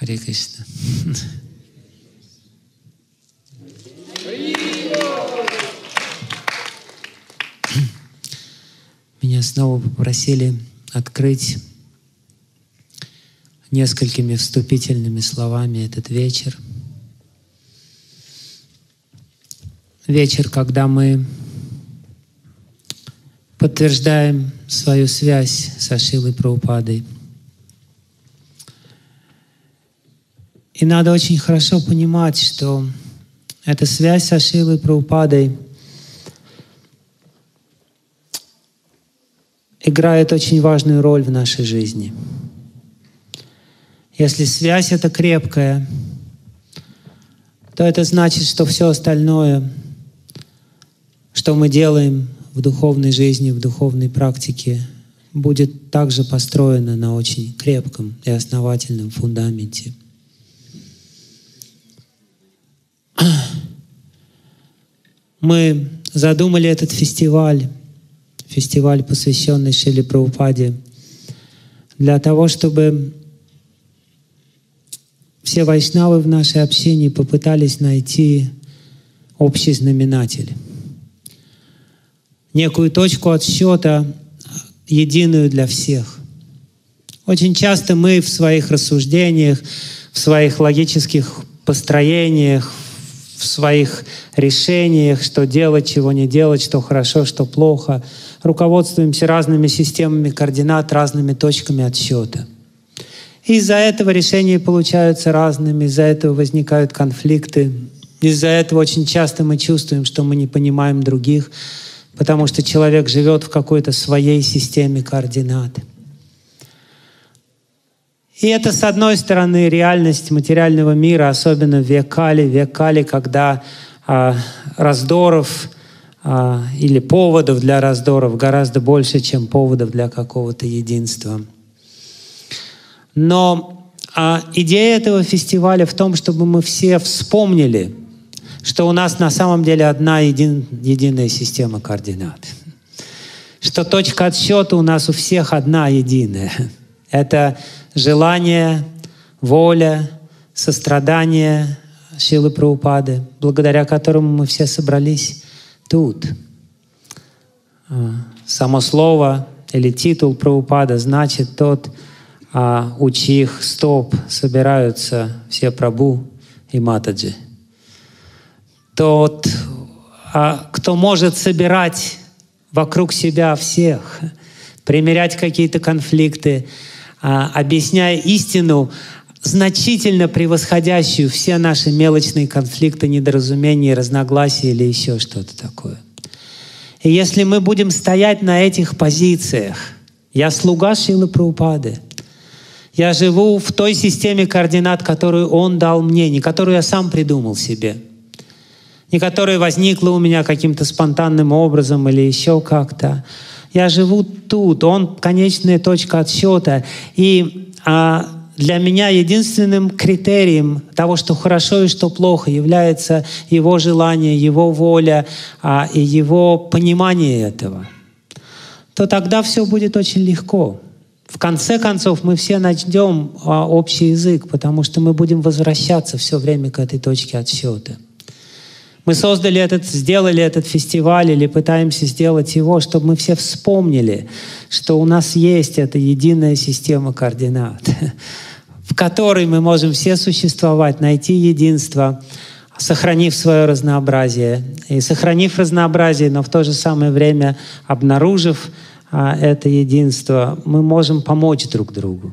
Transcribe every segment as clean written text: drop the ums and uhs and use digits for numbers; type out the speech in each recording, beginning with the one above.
Харе Кришна. Меня снова попросили открыть несколькими вступительными словами этот вечер. Вечер, когда мы подтверждаем свою связь со Шрилой Прабхупадой. И надо очень хорошо понимать, что эта связь со Шрилой Прабхупадой играет очень важную роль в нашей жизни. Если связь эта крепкая, то это значит, что все остальное, что мы делаем в духовной жизни, в духовной практике, будет также построено на очень крепком и основательном фундаменте. Мы задумали этот фестиваль, посвященный Шриле Прабхупаде, для того, чтобы все вайшнавы в нашей общине попытались найти общий знаменатель, некую точку отсчета, единую для всех. Очень часто мы в своих рассуждениях, в своих логических построениях, в своих решениях, что делать, чего не делать, что хорошо, что плохо, руководствуемся разными системами координат, разными точками отсчета. Из-за этого решения получаются разными, из-за этого возникают конфликты, из-за этого очень часто мы чувствуем, что мы не понимаем других, потому что человек живет в какой-то своей системе координат. И это, с одной стороны, реальность материального мира, особенно в век Кали, когда раздоров или поводов для раздоров гораздо больше, чем поводов для какого-то единства. Но идея этого фестиваля в том, чтобы мы все вспомнили, что у нас на самом деле одна единая система координат. Что точка отсчета у нас у всех одна единая. Это желание, воля, сострадание Шрилы Прабхупады, благодаря которому мы все собрались тут. Само слово или титул Прабхупада значит тот, у чьих стоп собираются все Прабху и Матаджи. Тот, кто может собирать вокруг себя всех, примирять какие-то конфликты, объясняя истину, значительно превосходящую все наши мелочные конфликты, недоразумения, разногласия или еще что-то такое. И если мы будем стоять на этих позициях, я слуга Шрилы Прабхупады, я живу в той системе координат, которую Он дал мне, не которую я сам придумал себе, не которая возникла у меня каким-то спонтанным образом или еще как-то. Я живу тут, Он — конечная точка отсчета. И для меня единственным критерием того, что хорошо и что плохо, является Его желание, Его воля и Его понимание этого. То тогда все будет очень легко. В конце концов, мы все найдем общий язык, потому что мы будем возвращаться все время к этой точке отсчета. Мы сделали этот фестиваль или пытаемся сделать его, чтобы мы все вспомнили, что у нас есть эта единая система координат, в которой мы можем все существовать, найти единство, сохранив свое разнообразие. И сохранив разнообразие, но в то же самое время обнаружив это единство, мы можем помочь друг другу.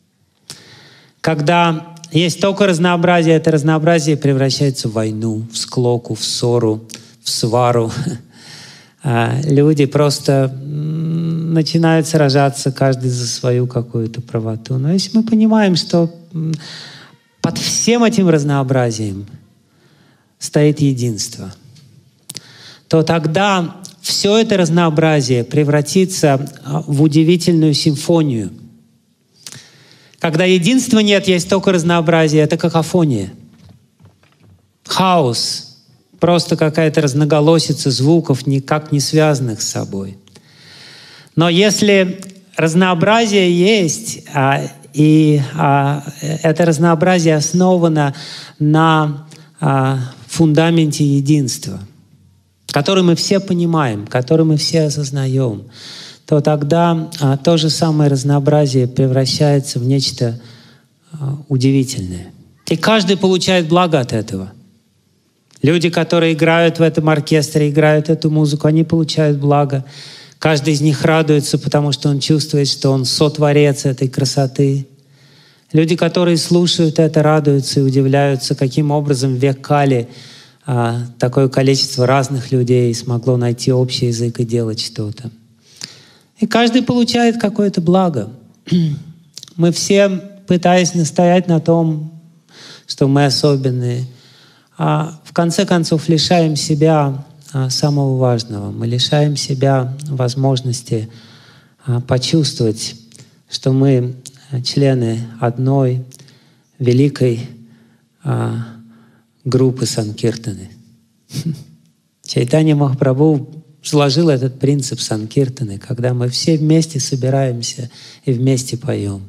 Когда есть только разнообразие, это разнообразие превращается в войну, в склоку, в ссору, в свару. Люди просто начинают сражаться, каждый за свою какую-то правоту. Но если мы понимаем, что под всем этим разнообразием стоит единство, то тогда все это разнообразие превратится в удивительную симфонию. Когда единства нет, есть только разнообразие, это какофония. Хаос, просто какая-то разноголосица звуков, никак не связанных с собой. Но если разнообразие есть, И это разнообразие основано на фундаменте единства, который мы все понимаем, который мы все осознаем, то тогда то же самое разнообразие превращается в нечто удивительное. И каждый получает благо от этого. Люди, которые играют в этом оркестре, играют эту музыку, они получают благо. Каждый из них радуется, потому что он чувствует, что он сотворец этой красоты. Люди, которые слушают это, радуются и удивляются, каким образом в век Кали такое количество разных людей смогло найти общий язык и делать что-то. И каждый получает какое-то благо. Мы все, пытаясь настоять на том, что мы особенные, в конце концов лишаем себя самого важного. Мы лишаем себя возможности почувствовать, что мы члены одной великой группы Санкиртаны. Чайтанья Махапрабху сложил этот принцип Санкиртаны, когда мы все вместе собираемся и вместе поем.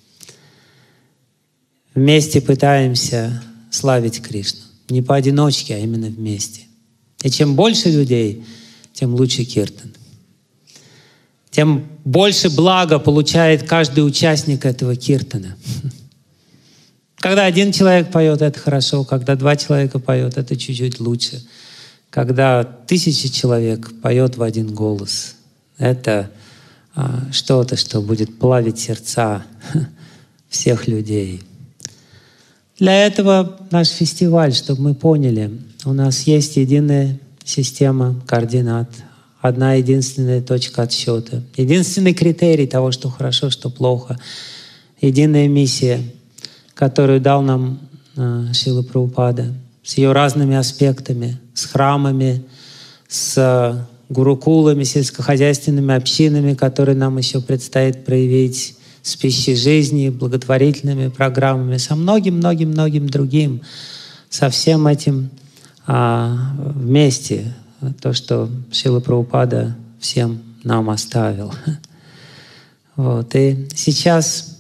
Вместе пытаемся славить Кришну. Не поодиночке, а именно вместе. И чем больше людей, тем лучше киртан. Тем больше блага получает каждый участник этого киртана. Когда один человек поет, это хорошо. Когда два человека поют, это чуть-чуть лучше. Когда 1000 человек поет в один голос, это что-то, что будет плавить сердца всех людей. Для этого наш фестиваль, чтобы мы поняли, у нас есть единая система координат, одна единственная точка отсчета, единственный критерий того, что хорошо, что плохо, единая миссия, которую дал нам Шрила Прабхупада, с ее разными аспектами, с храмами, с гурукулами, сельскохозяйственными общинами, которые нам еще предстоит проявить, с пищей жизни, благотворительными программами, со многим-многим-многим другим, со всем этим вместе, то, что Шрила Прабхупада всем нам оставил. Вот. И сейчас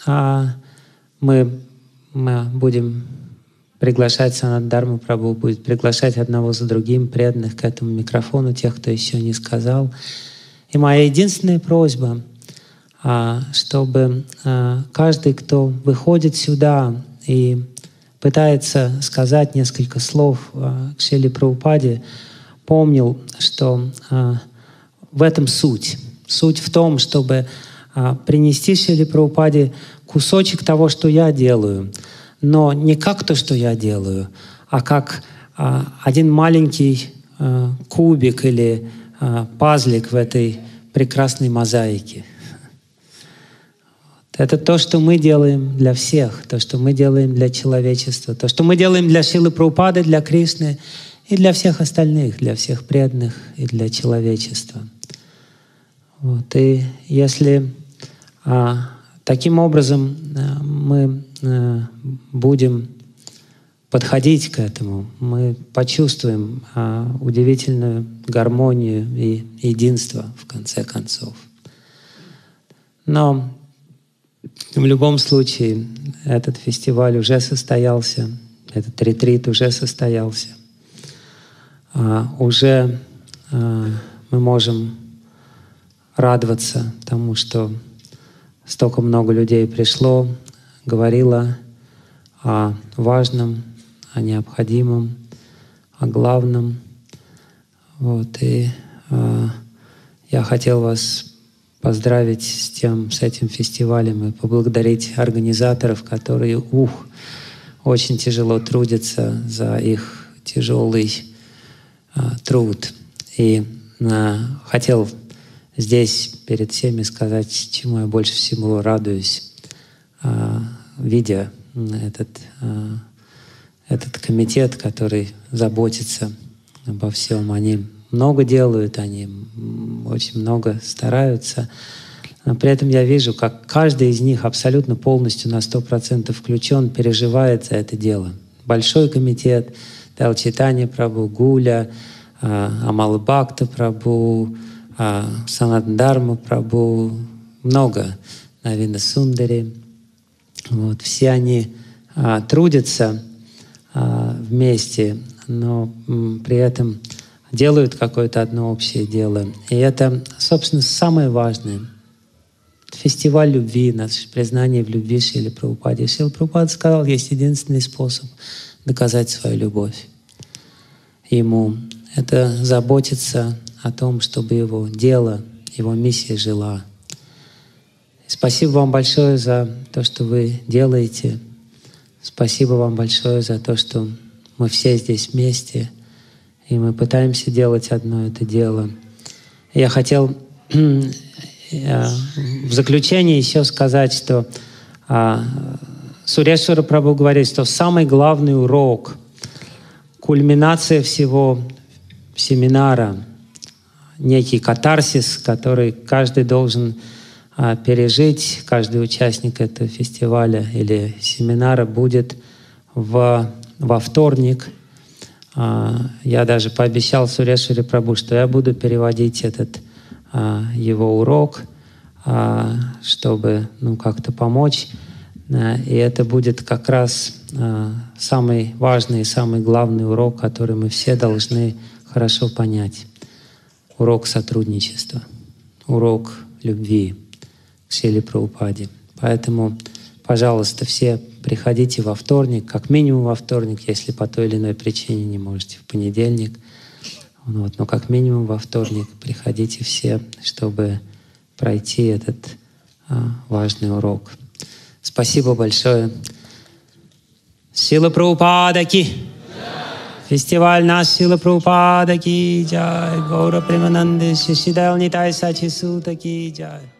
мы будем приглашать, Санат Дharma Прабху будет приглашать одного за другим преданных к этому микрофону, тех, кто еще не сказал. И моя единственная просьба, чтобы каждый, кто выходит сюда и пытается сказать несколько слов к Шриле Прабхупаде, помнил, что в этом суть. Суть в том, чтобы принести Шриле Прабхупаде кусочек того, что я делаю, но не как то, что я делаю, а как один маленький кубик или пазлик в этой прекрасной мозаике. Это то, что мы делаем для всех, то, что мы делаем для человечества, то, что мы делаем для Шрилы Прабхупады, для Кришны и для всех остальных, для всех преданных и для человечества. Вот. И если таким образом мы будем подходить к этому, мы почувствуем удивительную гармонию и единство в конце концов. Но в любом случае этот фестиваль уже состоялся, этот ретрит уже состоялся. Уже мы можем радоваться тому, что столько много людей пришло, говорило о важном, о необходимом, о главном. Вот. И я хотел вас поздравить с этим фестивалем и поблагодарить организаторов, которые очень тяжело трудятся за их тяжелый труд. И хотел здесь перед всеми сказать, чему я больше всего радуюсь, видя этот комитет, который заботится обо всем. Они много делают, они очень много стараются. Но при этом я вижу, как каждый из них абсолютно полностью на 100% включен, переживает за это дело. Большой комитет, Дал Чайтанья Прабху, Гуля, Амала Бхакта Прабху, Санат Дharma Прабху, много, Навина Сундари. Вот, все они трудятся вместе, но при этом делают какое-то одно общее дело. И это, собственно, самое важное. Фестиваль любви, наше признание в любви Шрилы Прабхупаде. Шрила Прабхупада сказал, есть единственный способ доказать свою любовь Ему. Это заботиться о том, чтобы Его дело, Его миссия жила. Спасибо вам большое за то, что вы делаете. Спасибо вам большое за то, что мы все здесь вместе, и мы пытаемся делать одно это дело. Я хотел в заключение еще сказать, что Сурешвара Прабху говорит, что самый главный урок, кульминация всего семинара, некий катарсис, который каждый должен пережить, каждый участник этого фестиваля или семинара будет во вторник. Я даже пообещал Сурешваре Прабху, что я буду переводить этот его урок, чтобы как-то помочь. И это будет как раз самый важный и самый главный урок, который мы все должны хорошо понять. Урок сотрудничества, урок любви к Шриле Прабхупаде. Поэтому, пожалуйста, все приходите во вторник, как минимум во вторник, если по той или иной причине не можете в понедельник. Вот, но как минимум во вторник приходите все, чтобы пройти этот важный урок. Спасибо большое. Шрила Прабхупада ки! Фестиваль наш Шрила Прабхупада ки джай! Гаура Премананде Шишидал Нитай Сачи Сута ки джай!